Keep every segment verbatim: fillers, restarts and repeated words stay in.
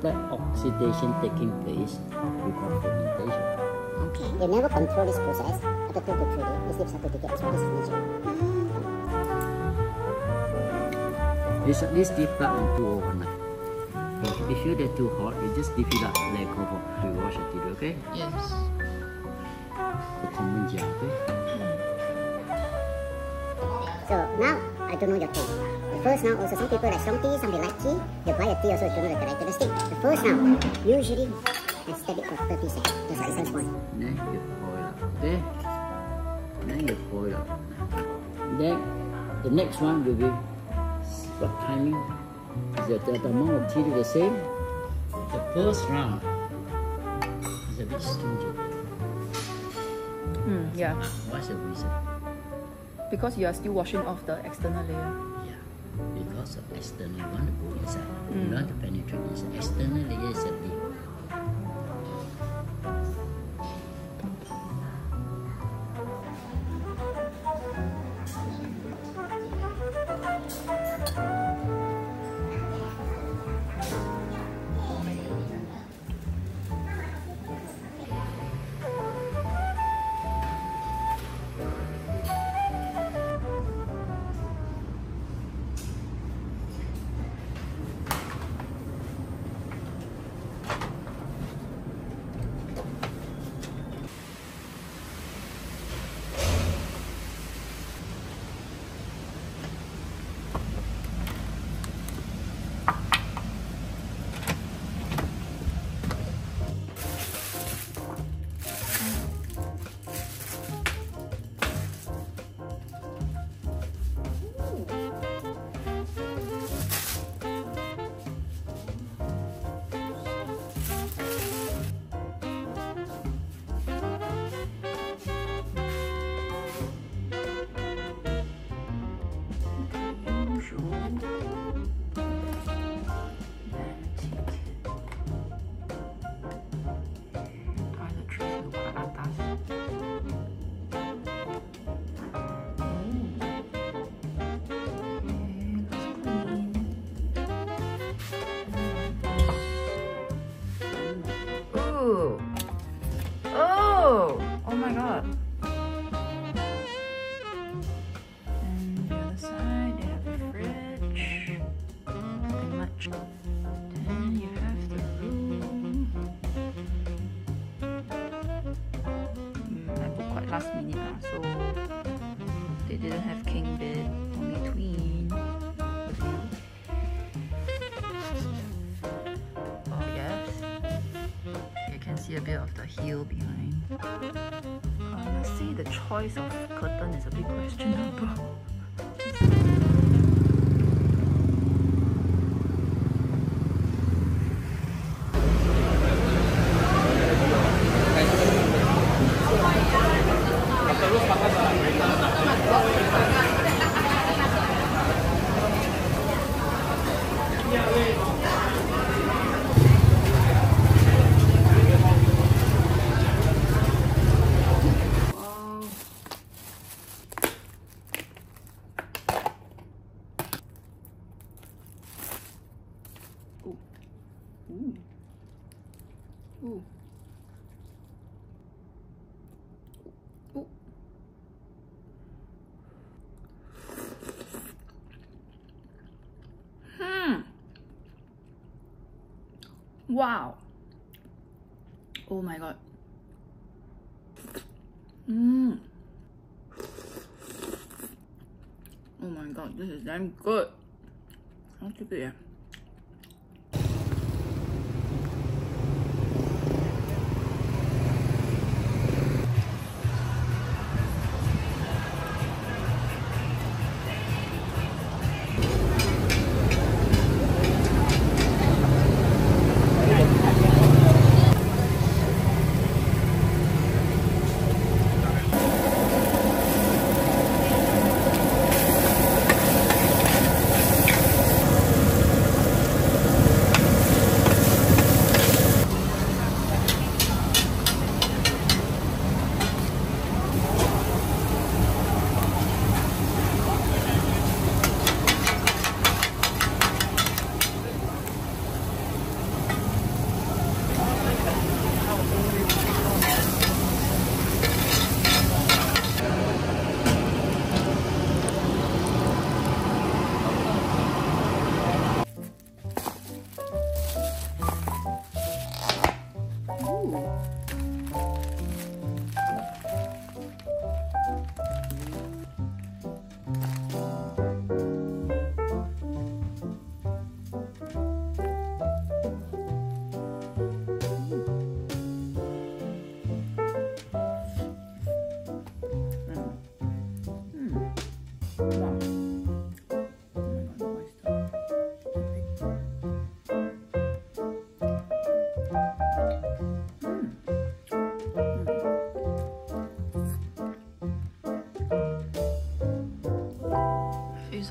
that oxidation taking place, we call fermentation. Okay. You never control this process. After two to three days, this leaves satu tiga. So this is nature. This this deep flat and too overnight. If you get too hot, you just leave it up like over. We wash it, okay? Yes. The common jar, okay? So now I don't know your taste. The first now also some people like strong tea, some they like tea. You buy a tea also don't know the characteristic. The first now usually I stab it for thirty seconds. That's the first one. Then you boil up, okay? Then you boil up. Then the next one will be what timing? Is the, the, the amount of tea the same? The first round is a bit stringent. Mm, yeah. What's the reason? Because you are still washing off the external layer. Yeah, because of external, you want to go inside. Mm. You want to penetrate inside. External layer is a deep. Ooh. Oh! Oh my god. And the other side, they have the fridge. And much. Then you have the room. Mm, I booked quite last minute now, so they didn't have king bed, only queen. Oh yes. You can see a bit of the heel behind. I must say the choice of curtain is a bit questionable. Ooh. Ooh. Ooh. Ooh. Hmm. Wow. Oh my god. Mmm. Oh my god, this is damn good. How to do it?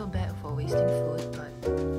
so bad for wasting food, but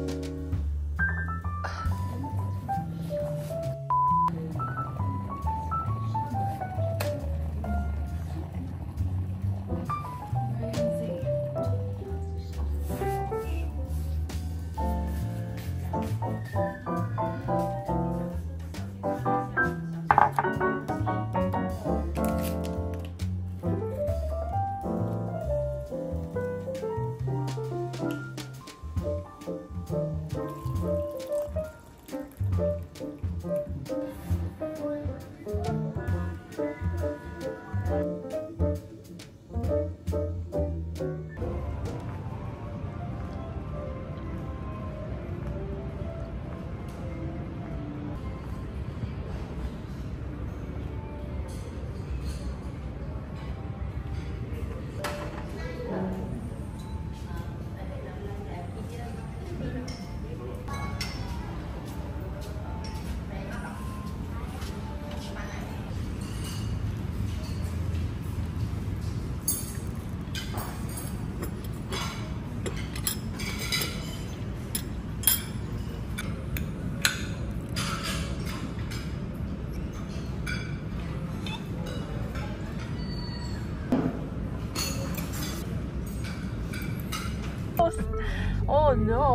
oh no.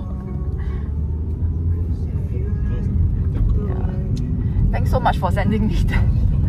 Yeah. Thanks so much for sending me that.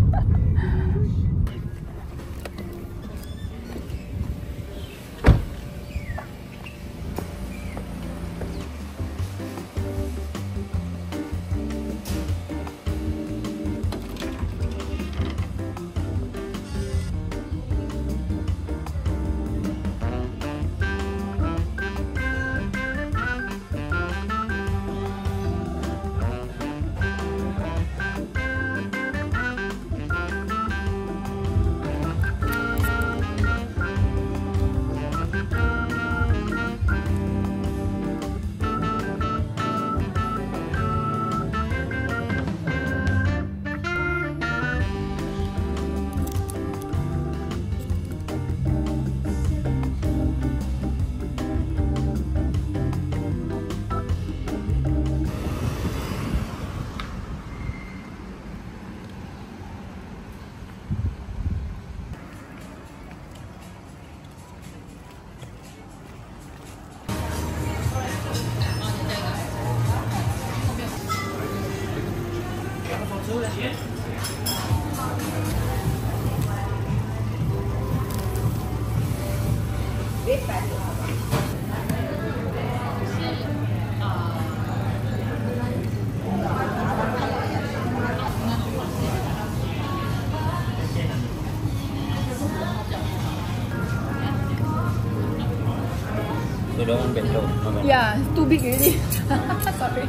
So that one bento. Yeah, it's too big already. Sorry.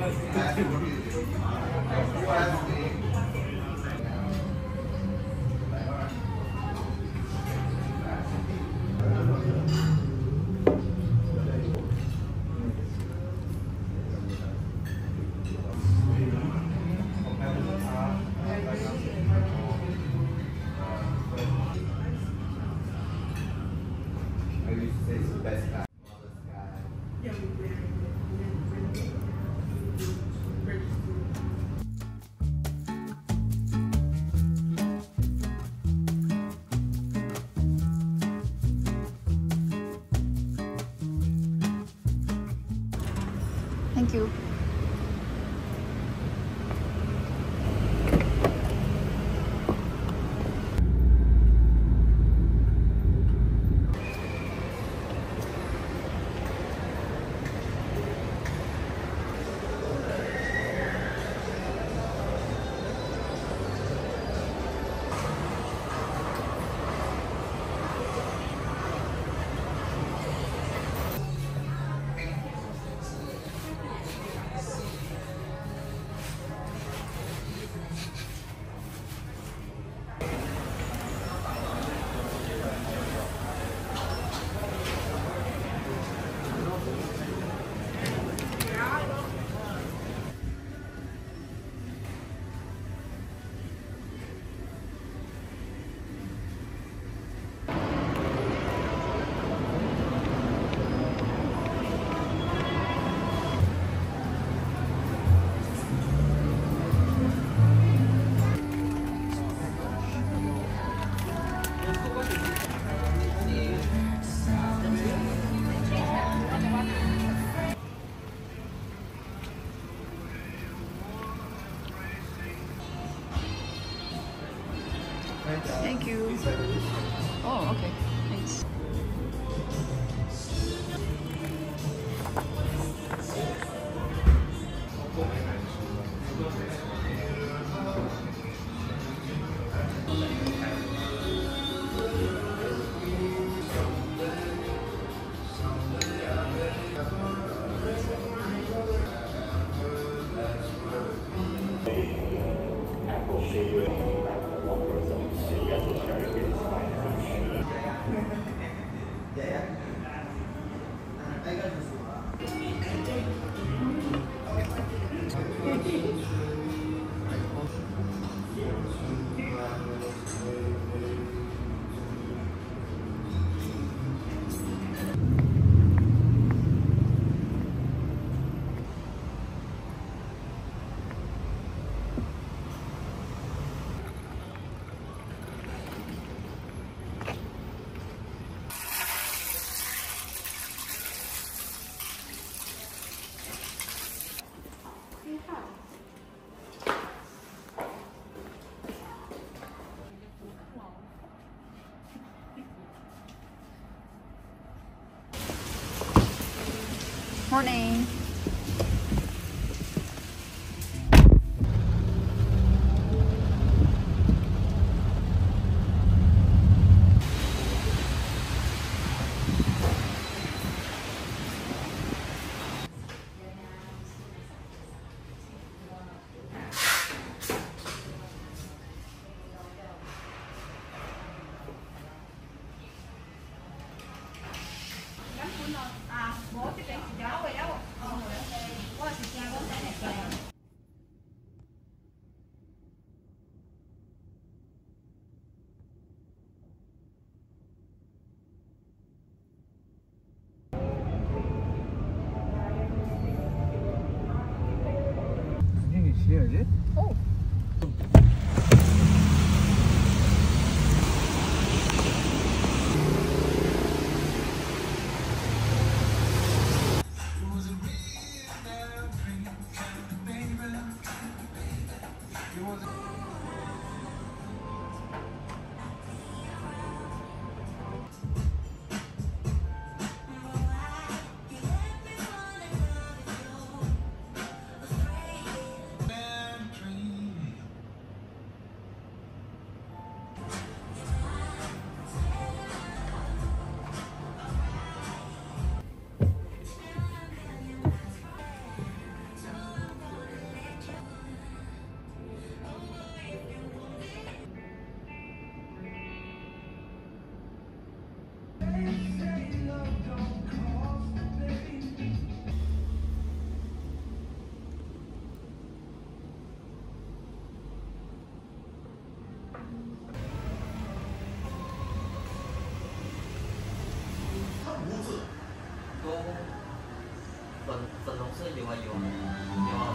Thank you. Thank you. Oh, okay. Thanks. Morning. Here, is it? Oh. 粉红色有啊有啊有啊。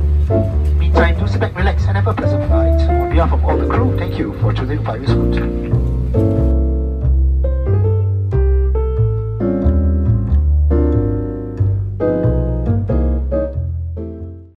Relax and have a pleasant flight. On behalf of all the crew, thank you for choosing Flybe Scoot.